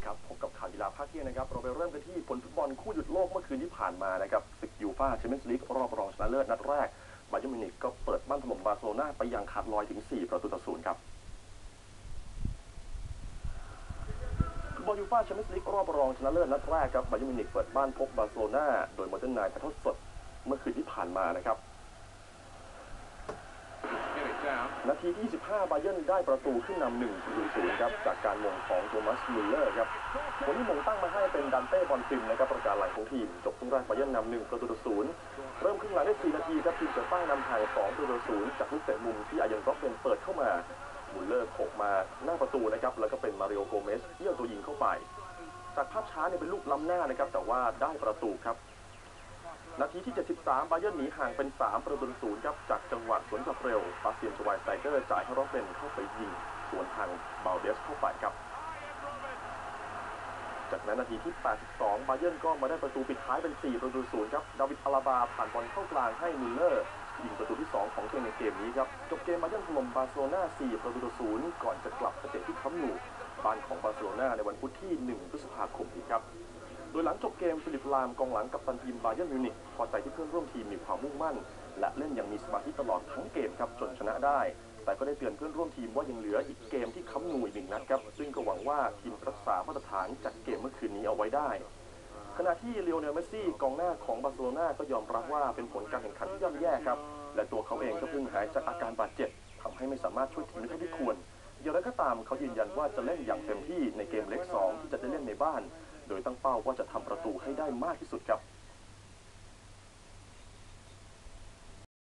ครับพบกับข่าวกีฬาภาคเที่ยงนะครับเราไปเริ่มกันที่ผลฟุตบอลคู่หยุดโลกเมื่อคืนที่ผ่านมานะครับศึกยูฟ่าแชมเปี้ยนส์ลีกรอบรองชนะเลิศนัดแรกบาเยิร์นมิวนิกก็เปิดบ้านถล่มบาร์เซโลนาไปอย่างขาดลอยถึง4-0ครับฟุตบอลยูฟ่าแชมเปี้ยนส์ลีกรอบรองชนะเลิศนัดแรกครับบาเยิร์นมิวนิกเปิดบ้านพบบาร์เซโลนาโดยโมเดิร์นไนท์ถ่ายทอดสดเมื่อคืนที่ผ่านมานะครับนาทีที่25บาเยิร์นได้ประตูขึ้นนำ1-0ครับจากการมงของโทมัสมิลเลอร์ครับคนที่มงตั้งมาให้เป็นดันเต้บอลติมนะครับประการหลังของทีมจบครึ่งแรกบาเยิร์นนำ1-0เริ่มครึ่งหลังได้4นาทีครับทีมเปิดบ้านนำห่าง2-0จากลูกเตะมุมที่อายันร็อบเป็นเปิดเข้ามามิลเลอร์โขกมาหน้าประตูนะครับแล้วก็เป็นมาริโอโกเมสเอี้ยวตัวยิงเข้าไปจากภาพช้าเนี่ยเป็นลูกล้ำหน้านะครับแต่ว่าได้ประตูครับนาทีที่73บาเยิร์นหนีห่างเป็น3-0ครับจากจังหวะสวนกลับเร็วบาสเตียน ชไวน์สไตเกอร์จ่ายให้ร็อบเบนเข้าไปยิงสวนทางบาลเดสเข้าไปครับจากนั้นนาทีที่82บาเยิร์นก็มาได้ประตูปิดท้ายเป็น4-0ครับดาวิด อาลาบาผ่านบอลเข้ากลางให้มิลเลอร์ยิงประตูที่2ของตัวในเกมนี้ครับจบเกมบาเยิร์นถล่มบาร์เซโลนา4-0ก่อนจะกลับไปเตะที่คัมป์นูบ้านของบาร์เซโลนาในวันพุธที่1พฤษภาคมนี้ครับโดยหลังจบเกมฟิลิป ลามกองหลังกัปตันทีมบาเยิร์นมิวนิกพอใจที่เพื่อนร่วมทีมมีความมุ่งมั่นและเล่นอย่างมีสมาธิตลอดทั้งเกมครับจนชนะได้แต่ก็ได้เตือนเพื่อนร่วมทีมว่ายังเหลืออีกเกมที่คัมป์นูอีก1นัดครับซึ่งก็หวังว่าทีมรักษามาตรฐานจากเกมเมื่อคืนนี้เอาไว้ได้ขณะที่ลีโอเนล เมสซี่กองหน้าของบาร์เซโลนาก็ยอมรับว่าเป็นผลการแข่งขันที่ย่ำแย่ครับและตัวเขาเองก็เพิ่งหายจากอาการบาดเจ็บทำให้ไม่สามารถช่วยทีมได้เท่าที่ควรอย่างไรก็ตามเขายืนยันว่าจะเล่นอย่างเต็มที่ในเกมเล็ก2ที่จะได้เล่นในบ้านโดยตั้งเป้าว่าจะทำประตูให้ได้มากที่สุดครับ